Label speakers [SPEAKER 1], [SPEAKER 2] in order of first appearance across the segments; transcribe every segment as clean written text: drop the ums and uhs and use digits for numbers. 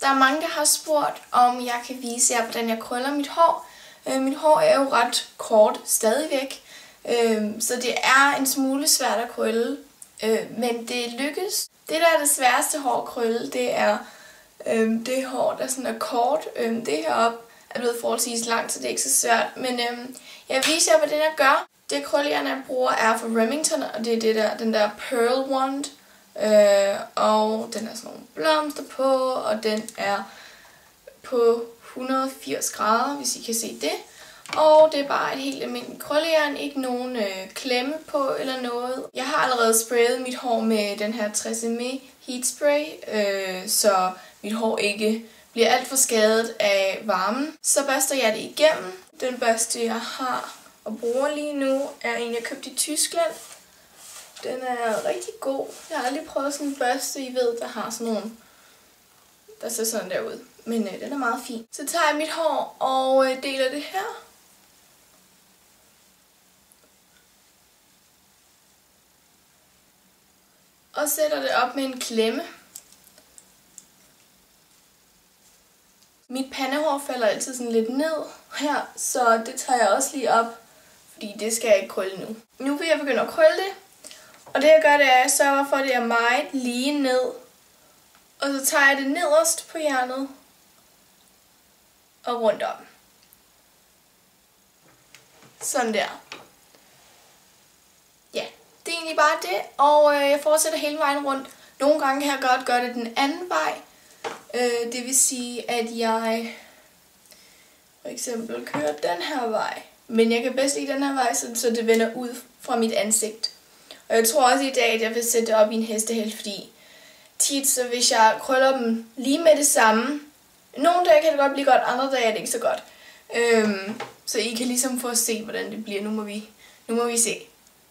[SPEAKER 1] Der er mange, der har spurgt, om jeg kan vise jer, hvordan jeg krøller mit hår. Mit hår er jo ret kort stadigvæk, så det er en smule svært at krølle, men det lykkes. Det, der er det sværeste hår at krølle, det er det hår, der sådan er kort. Det heroppe er blevet forholdsvis langt, så det er ikke så svært. Men jeg viser jer, hvordan jeg gør. Det krøllejern, jeg bruger, er fra Remington, og det er den der Pearl Wand. Og den er sådan nogle blomster på, og den er på 180 grader, hvis I kan se det. Og det er bare et helt almindeligt krøllejern, ikke nogen klemme på eller noget. Jeg har allerede sprayet mit hår med den her 60ml heat spray, så mit hår ikke bliver alt for skadet af varmen. Så børster jeg det igennem. Den børste, jeg har og bruger lige nu, er en, jeg købte i Tyskland. Den er rigtig god. Jeg har aldrig prøvet sådan en børste, I ved, der har sådan nogle, der ser sådan der ud. Men den er meget fin. Så tager jeg mit hår og deler det her. Og sætter det op med en klemme. Mit pandehår falder altid sådan lidt ned her, så det tager jeg også lige op, fordi det skal jeg ikke krølle nu. Nu vil jeg begynde at krølle det. Og det jeg gør, det er, at jeg sørger for, at det er meget lige ned. Og så tager jeg det nederst på hjernet og rundt om. Sådan der. Ja, det er egentlig bare det. Og jeg fortsætter hele vejen rundt. Nogle gange kan jeg godt gøre det den anden vej. Det vil sige, at jeg for eksempel kører den her vej. Men jeg kan bedst lide den her vej, så det vender ud fra mit ansigt. Og jeg tror også i dag, at jeg vil sætte det op i en hestehæl, fordi tit, så hvis jeg krøller dem lige med det samme, nogle dage kan det godt blive godt, andre dage er det ikke så godt. Så I kan ligesom få at se, hvordan det bliver. Nu må vi se.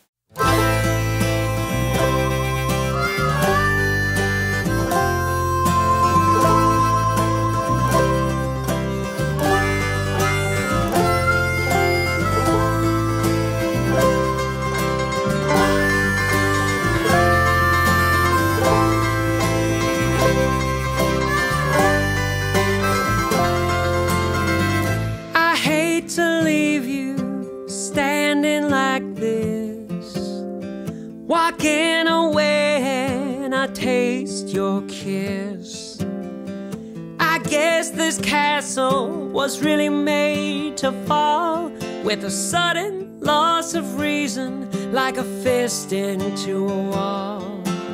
[SPEAKER 2] Walking away and I taste your kiss. I guess this castle was really made to fall with a sudden loss of reason, like a fist into a wall.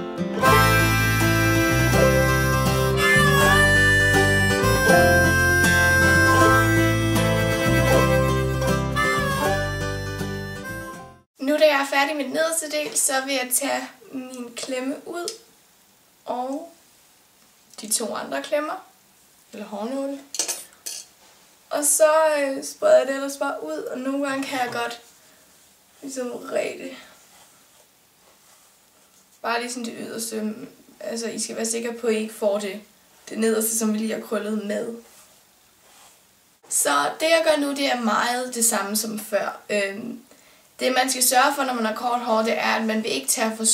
[SPEAKER 1] Nu da jeg er færdig med den nederste del, så vil jeg tage min klemme ud og de to andre klemmer, eller hårnåle. Og så spreder jeg det ellers bare ud, og nogle gange kan jeg godt ligesom rede. Bare lige sådan det yderste. Altså I skal være sikre på, at I ikke får det nederste, som vi lige har krøllet med. Så det jeg gør nu, det er meget det samme som før. Det man skal sørge for, når man har kort hår, det er, at man vil ikke tage for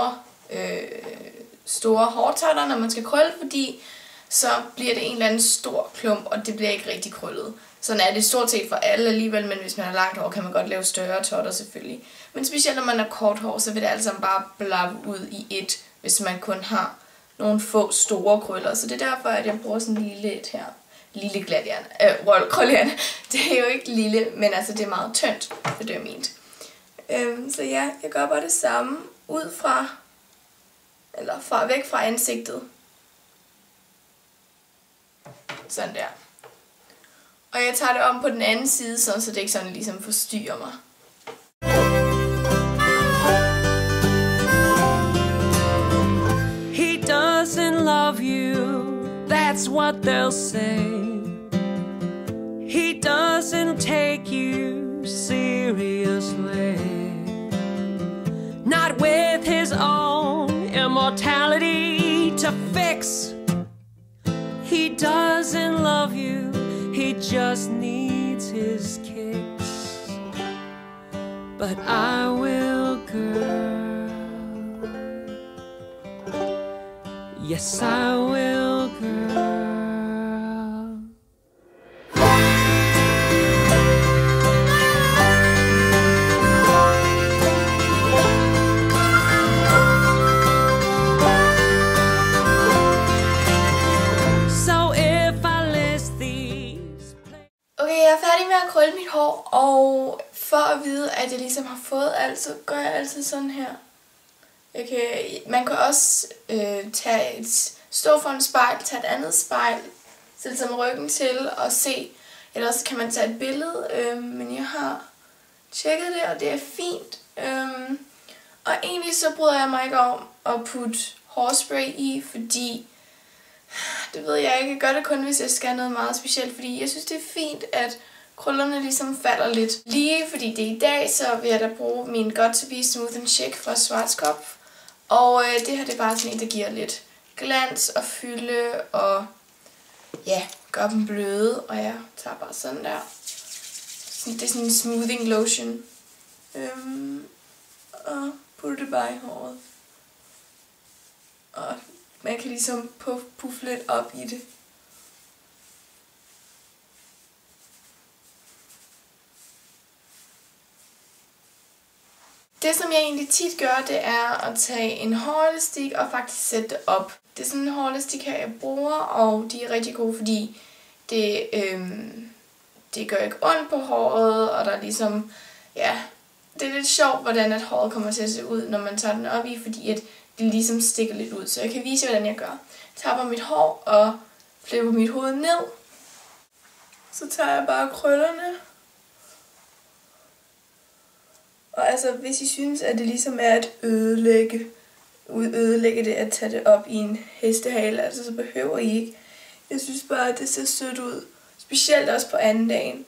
[SPEAKER 1] store hårtotter, når man skal krølle, fordi så bliver det en eller anden stor klump, og det bliver ikke rigtig krøllet. Sådan er det stort set for alle alligevel, men hvis man har langt hår, kan man godt lave større totter selvfølgelig. Men specielt når man har kort hår, så vil det altså bare blappe ud i et, hvis man kun har nogle få store krøller. Så det er derfor, at jeg bruger sådan en lille et her. Lille glatjern. Krøllejern. Det er jo ikke lille, men altså det er meget tyndt, for det er ment. Så ja, jeg gør bare det samme ud fra, eller væk fra ansigtet. Sådan der. Og jeg tager det om på den anden side, så det ikke sådan ligesom forstyrrer mig.
[SPEAKER 2] He doesn't love you, that's what they'll say. He doesn't take you seriously. Not with his own immortality to fix. He doesn't love you, he just needs his kicks. But I will, girl. Yes, I will, girl.
[SPEAKER 1] jeg er færdig med at krølle mit hår, og for at vide, at jeg ligesom har fået alt, så gør jeg altid sådan her. Man kan også stå for en spejl, tage et andet spejl, sætte sig med ryggen til og se. Ellers kan man tage et billede, men jeg har tjekket det, og det er fint. Og egentlig så bryder jeg mig ikke om at putte hårspray i, fordi det ved jeg ikke. Jeg gør det kun, hvis jeg skal have noget meget specielt, fordi jeg synes, det er fint, at krøllerne ligesom falder lidt. Lige fordi det er i dag, så vil jeg da bruge min Got To Be Smooth and Chic fra Schwarzkopf. Og det her det er bare sådan en, der giver lidt glans og fylde og ja, gør dem bløde. Og jeg tager bare sådan der. Det er sådan en smoothing lotion. Og putter det bare i håret. Og man kan ligesom puffe lidt op i det. Det som jeg egentlig tit gør, det er at tage en hårelastik og faktisk sætte det op. Det er sådan en hårelastik her, jeg bruger, og de er rigtig gode, fordi det gør ikke ondt på håret, og der er ligesom, ja, det er lidt sjovt, hvordan at håret kommer til at se ud, når man tager den op i, fordi at det ligesom stikker lidt ud. Så jeg kan vise, hvordan jeg gør. Jeg tapper mit hår og flipper mit hoved ned. Så tager jeg bare krøllerne. Og altså, hvis I synes, at det ligesom er at ødelægge det at tage det op i en hestehale, altså så behøver I ikke. Jeg synes bare, at det ser sødt ud. Specielt også på anden dagen.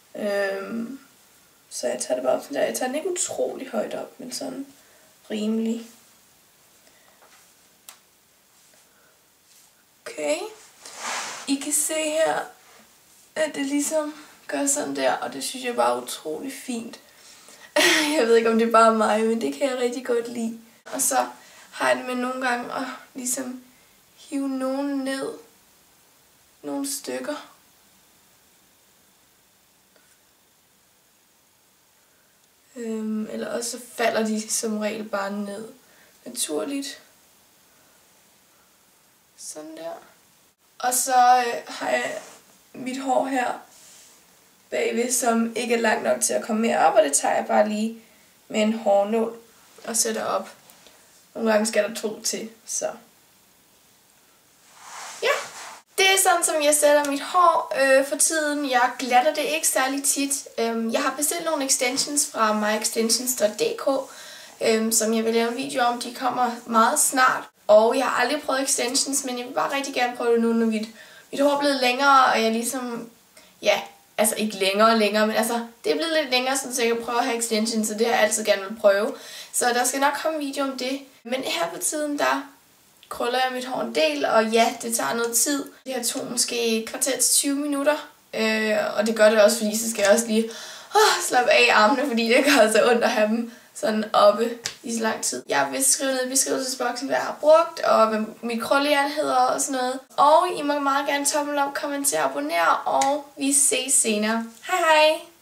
[SPEAKER 1] Så jeg tager det bare op sådan der. Jeg tager den ikke utrolig højt op, men sådan rimelig. Okay. I kan se her, at det ligesom gør sådan der, og det synes jeg bare er utrolig fint. Jeg ved ikke, om det er bare mig, men det kan jeg rigtig godt lide. Og så har jeg det med nogle gange at ligesom hive nogen ned. Nogle stykker. Eller også så falder de som regel bare ned naturligt. Sådan der. Og så har jeg mit hår her bagved, som ikke er langt nok til at komme mere op, og det tager jeg bare lige med en hårnål og sætter op. Nogle gange skal der 2 til, så ja. Det er sådan, som jeg sætter mit hår for tiden. Jeg glatter det ikke særlig tit. Jeg har bestilt nogle extensions fra myextensions.dk, som jeg vil lave en video om. De kommer meget snart. Og jeg har aldrig prøvet extensions, men jeg vil bare rigtig gerne prøve det nu, når mit hår er blevet længere, og jeg ligesom, ja, altså ikke længere, men altså, det er blevet lidt længere, så jeg kan prøve at have extensions, så det har jeg altid gerne vil prøve. Så der skal nok komme en video om det. Men her på tiden, der krøller jeg mit hår en del, og ja, det tager noget tid. Det her tog måske kvarter til 20 minutter, og det gør det også, fordi så skal jeg også lige slappe af i armene, fordi det gør altså ondt at have dem sådan oppe i så lang tid. Jeg vil skrive ned i beskrivelsesboksen, hvad jeg har brugt, og hvad mit krøllejern hedder og sådan noget. Og I må meget gerne tommel op, kommentere og abonnere, og vi ses senere. Hej hej!